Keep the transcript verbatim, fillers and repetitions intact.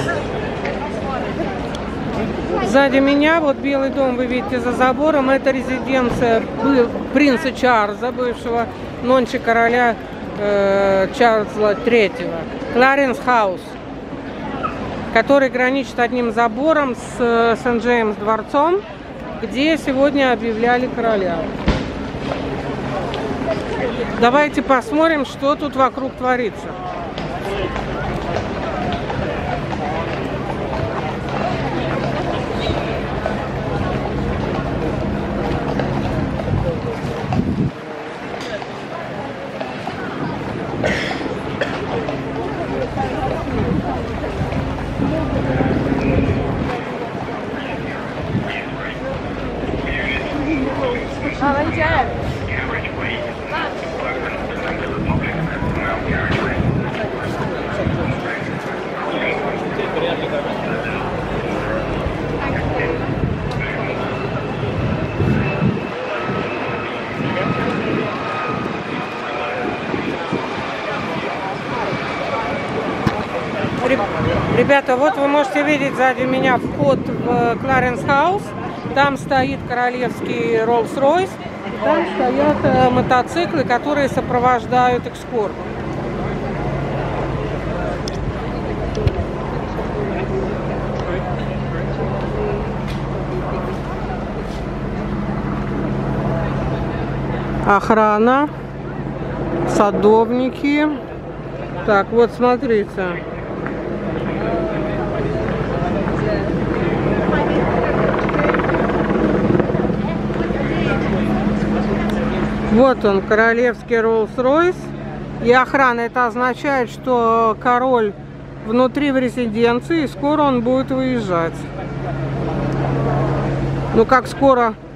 Сзади меня, вот Белый дом, вы видите за забором, это резиденция принца Чарльза, бывшего нонче короля э, Чарльза третьего, Кларенс Хаус, который граничит одним забором с э, Сент-Джеймс дворцом, где сегодня объявляли короля. Давайте посмотрим, что тут вокруг творится. Ребята, вот вы можете видеть сзади меня вход в Кларенс Хаус. Там стоит королевский Rolls-Royce. Там стоят э, мотоциклы, которые сопровождают экскурсию. Охрана, садовники. Так, вот смотрите. Вот он, королевский Rolls-Royce. И охрана, это означает, что король внутри в резиденции, и скоро он будет выезжать. Ну, как скоро